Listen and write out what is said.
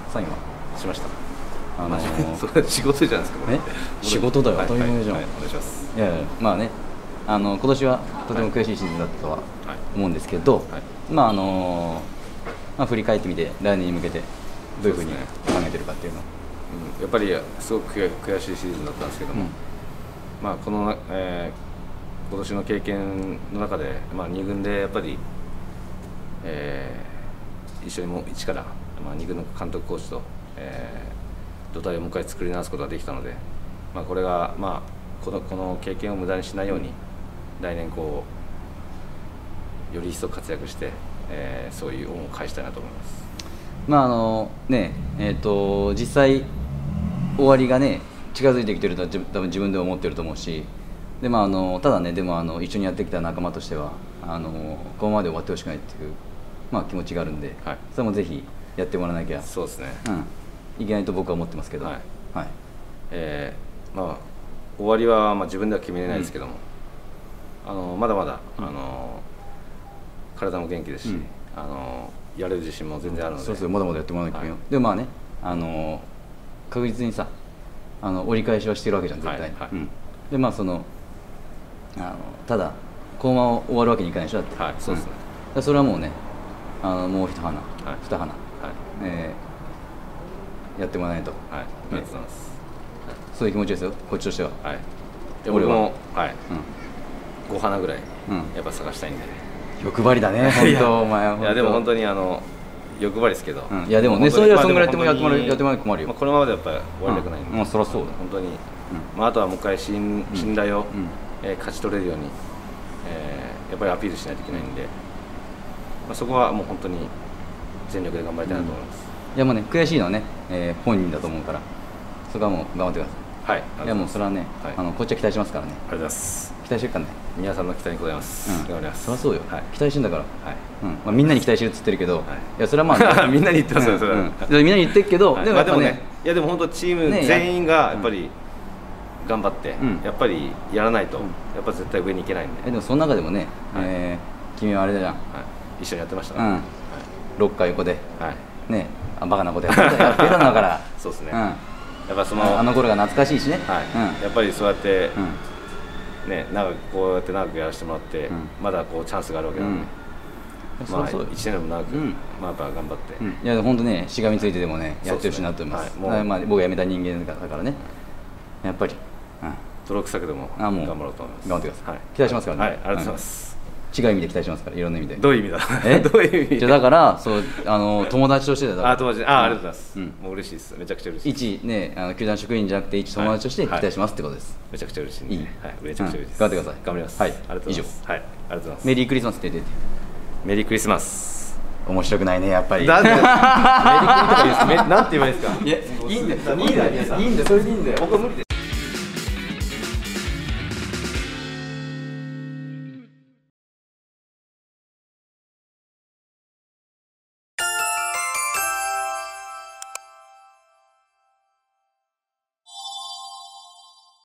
サインはしました。それ仕事じゃないですか。 仕事だよ、当たり前じゃん。 お願いします。 いやいや、まあね、今年はとても悔しいシーズンだったとは思うんですけど、まあ振り返ってみて来年に向けてどういうふうに考えてるかっていうの。 やっぱりすごく悔しいシーズンだったんですけども、まあこの今年の経験の中で、まあ2軍でやっぱり一緒にも一から、まあ2軍の監督コーチと土台をもう一回作り直すことができたので、まあこれがまあこの経験を無駄にしないように来年こうより一層活躍して、そういう恩を返したいなと思います。 まあね、実際終わりがね近づいてきてるとは多分自分でも思ってると思うし、でまあただね、でも一緒にやってきた仲間としてはここまで終わってほしくないっていう、まあ、気持ちがあるんで、はい、それもぜひやってもらわなきゃそうですね、 いけないと僕は思ってますけど、はい、 はい、まあ終わりはまあ自分では決めれないですけども、まだまだ体も元気ですし、やれる自信も全然あるので、 そうそう、まだまだやってもらわなきゃいけないよ。でもまあね、確実にさ折り返しはしてるわけじゃん絶対に。でまあただこのまま終わるわけにいかないでしょだって。 はい、そうですね。 それはもうねもう一花、二花、やってもらわないと。 はい、ありがとうございます。 そういう気持ちですよ、こっちとしては。 はい。俺も5花ぐらいやっぱ探したいんで。 欲張りだね、本当お前。 いやでも本当に欲張りですけど。 いやでもね、それはそんぐらいやってもらって困るよ。 このままでやっぱり終わりたくないんで。 まあそりゃそうだ。 本当に。まああとはもう一回信頼を勝ち取れるようにやっぱりアピールしないといけないんで、そこはもう本当に全力で頑張りたいなと思います。 いやもうね、悔しいのはね本人だと思うから、そこはもう頑張ってください。はい。いやもうそれはね、こっちは期待しますからね。 ありがとうございます。 期待してるからね。 皆さんの期待に応えます。頑張ります。 そりゃそうよ。期待してんだから。まあみんなに期待してるっつってるけど、いやそれはまあみんなに言ってますよそれは。 みんなに言ってるけど、 でもやっぱね、いやでも本当チーム全員がやっぱり頑張ってやっぱりやらないとやっぱ絶対上に行けないんで。 でもその中でもね、君はあれだじゃん。 一緒にやってましたね。 ロッカー横でね、バカなことやってたんだから。 そうですね。やっぱあの頃が懐かしいしね。 やっぱりそうやってね、こうやって長くやらせてもらってまだこうチャンスがあるわけなんで、まあ1年でも長くまあやっぱ頑張って。 いや本当ね、しがみついてでもねやってほしいなと思います。まあ僕が辞めた人間だからね、やっぱり泥臭くでも頑張ろうと思います。 頑張ってください。期待しますからね。 はい、ありがとうございます。 違う意味で期待しますから、いろんな意味で。 どういう意味だ。どういう意味。 だからそう友達としてだから。 友達。ありがとうございます。もう嬉しいです。めちゃくちゃ嬉しい。 一ね球団職員じゃなくて一友達として期待しますってことです。 めちゃくちゃ嬉しい。いい。はい、めちゃくちゃ嬉しいです。 頑張ってください。 頑張ります。 はい。 以上。はい。ありがとうございます。 メリークリスマスって言って。 メリークリスマス。 面白くないねやっぱり。 なんで。メリークリスマス。なんて言えばいいですか。 いやいいんだよ。いいんだよ。それでいいんだよ。 僕は無理です。